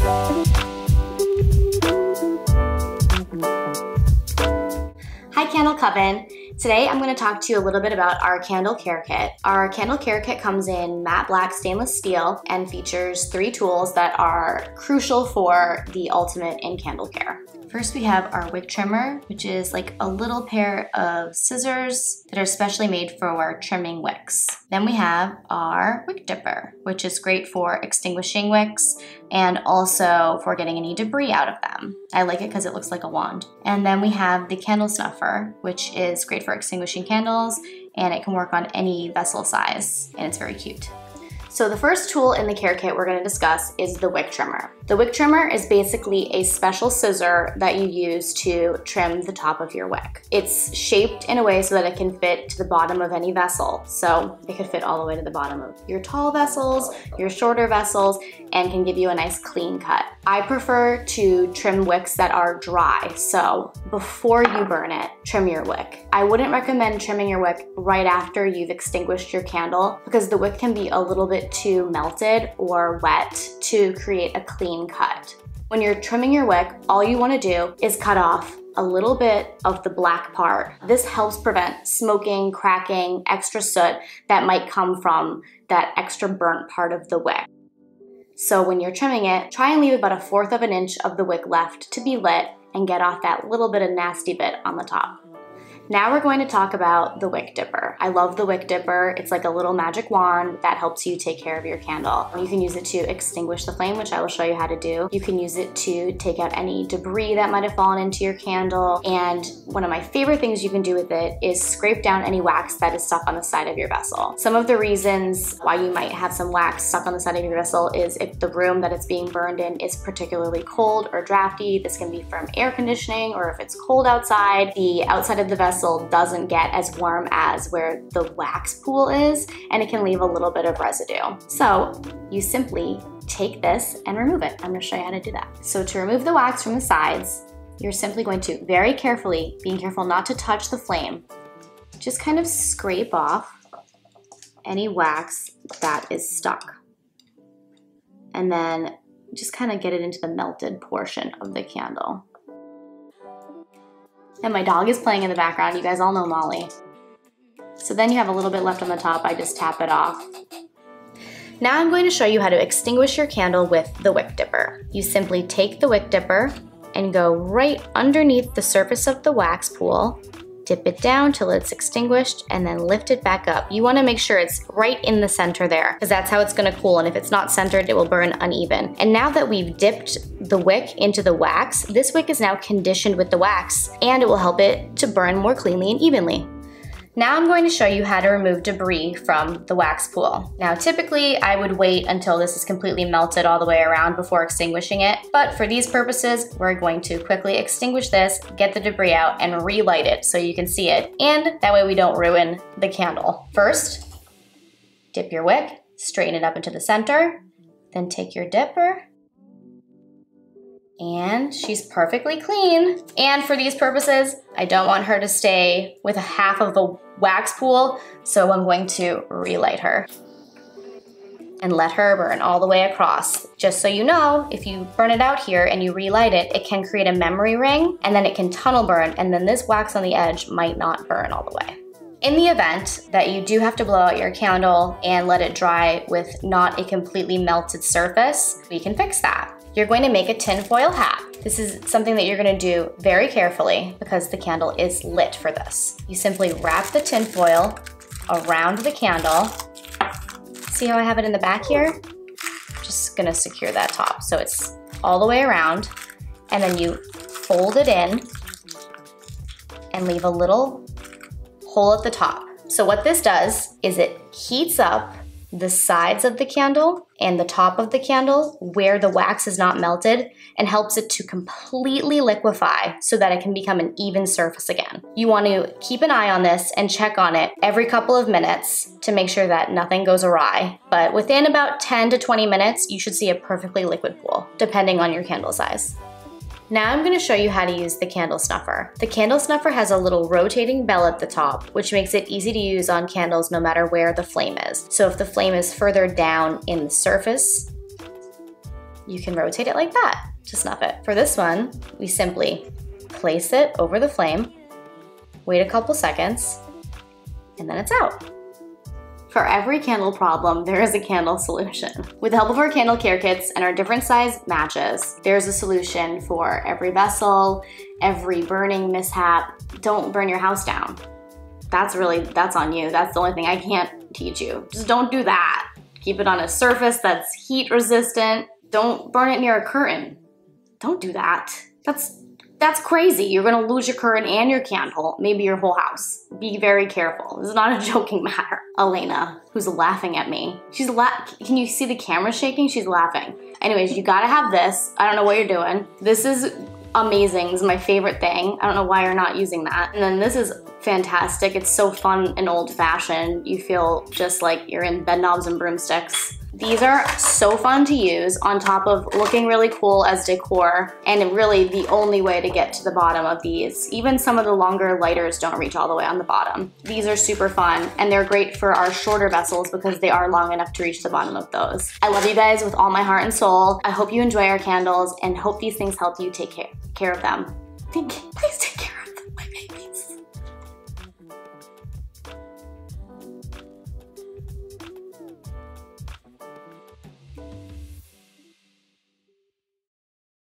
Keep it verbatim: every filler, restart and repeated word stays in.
Hi Candle Coven. Today I'm going to talk to you a little bit about our candle care kit. Our candle care kit comes in matte black stainless steel and features three tools that are crucial for the ultimate in candle care. First we have our wick trimmer, which is like a little pair of scissors that are specially made for trimming wicks. Then we have our wick dipper, which is great for extinguishing wicks and also for getting any debris out of them. I like it because it looks like a wand. And then we have the candle snuffer, which is great for extinguishing candles, and it can work on any vessel size, and it's very cute. So the first tool in the care kit we're going to discuss is the wick trimmer. The wick trimmer is basically a special scissor that you use to trim the top of your wick. It's shaped in a way so that it can fit to the bottom of any vessel. So it could fit all the way to the bottom of your tall vessels, your shorter vessels, and can give you a nice clean cut. I prefer to trim wicks that are dry, so before you burn it, trim your wick. I wouldn't recommend trimming your wick right after you've extinguished your candle because the wick can be a little bit too melted or wet to create a clean cut. When you're trimming your wick, all you want to do is cut off a little bit of the black part. This helps prevent smoking, cracking, extra soot that might come from that extra burnt part of the wick. So when you're trimming it, try and leave about a fourth of an inch of the wick left to be lit and get off that little bit of nasty bit on the top. Now we're going to talk about the wick dipper. I love the wick dipper. It's like a little magic wand that helps you take care of your candle. You can use it to extinguish the flame, which I will show you how to do. You can use it to take out any debris that might have fallen into your candle. And one of my favorite things you can do with it is scrape down any wax that is stuck on the side of your vessel. Some of the reasons why you might have some wax stuck on the side of your vessel is if the room that it's being burned in is particularly cold or drafty. This can be from air conditioning, or if it's cold outside, the outside of the vessel doesn't get as warm as where the wax pool is, and it can leave a little bit of residue. So you simply take this and remove it. I'm going to show you how to do that. So to remove the wax from the sides, you're simply going to very carefully, being careful not to touch the flame, just kind of scrape off any wax that is stuck. And then just kind of get it into the melted portion of the candle. And my dog is playing in the background. You guys all know Molly. So then you have a little bit left on the top. I just tap it off. Now I'm going to show you how to extinguish your candle with the wick dipper. You simply take the wick dipper and go right underneath the surface of the wax pool, dip it down till it's extinguished, and then lift it back up. You want to make sure it's right in the center there, because that's how it's going to cool, and if it's not centered, it will burn uneven. And now that we've dipped the wick into the wax, this wick is now conditioned with the wax, and it will help it to burn more cleanly and evenly. Now I'm going to show you how to remove debris from the wax pool. Now typically I would wait until this is completely melted all the way around before extinguishing it, but for these purposes, we're going to quickly extinguish this, get the debris out, and relight it so you can see it, and that way we don't ruin the candle. First, dip your wick, straighten it up into the center, then take your dipper, and she's perfectly clean. And for these purposes, I don't want her to stay with a half of the wax pool, so I'm going to relight her and let her burn all the way across. Just so you know, if you burn it out here and you relight it, it can create a memory ring, and then it can tunnel burn, and then this wax on the edge might not burn all the way. In the event that you do have to blow out your candle and let it dry with not a completely melted surface, we can fix that. You're going to make a tinfoil hat. This is something that you're going to do very carefully because the candle is lit for this. You simply wrap the tinfoil around the candle. See how I have it in the back here? Just gonna secure that top so it's all the way around, and then you fold it in and leave a little hole at the top. So what this does is it heats up the sides of the candle and the top of the candle where the wax is not melted, and helps it to completely liquefy so that it can become an even surface again. You want to keep an eye on this and check on it every couple of minutes to make sure that nothing goes awry. But within about ten to twenty minutes, you should see a perfectly liquid pool, depending on your candle size. Now I'm going to show you how to use the candle snuffer. The candle snuffer has a little rotating bell at the top, which makes it easy to use on candles no matter where the flame is. So if the flame is further down in the surface, you can rotate it like that to snuff it. For this one, we simply place it over the flame, wait a couple seconds, and then it's out. For every candle problem, there is a candle solution. With the help of our candle care kits and our different size matches, there's a solution for every vessel, every burning mishap. Don't burn your house down. That's really, that's on you. That's the only thing I can't teach you. Just don't do that. Keep it on a surface that's heat resistant. Don't burn it near a curtain. Don't do that. That's That's crazy. You're gonna lose your curtain and your candle, maybe your whole house. Be very careful. This is not a joking matter. Elena, who's laughing at me. She's la- can you see the camera shaking? She's laughing. Anyways, you gotta have this. I don't know what you're doing. This is amazing. This is my favorite thing. I don't know why you're not using that. And then this is fantastic. It's so fun and old fashioned. You feel just like you're in bed knobs and broomsticks. These are so fun to use on top of looking really cool as decor, and really the only way to get to the bottom of these. Even some of the longer lighters don't reach all the way on the bottom. These are super fun, and they're great for our shorter vessels because they are long enough to reach the bottom of those. I love you guys with all my heart and soul. I hope you enjoy our candles and hope these things help you take care, care of them. Thank you. Please do.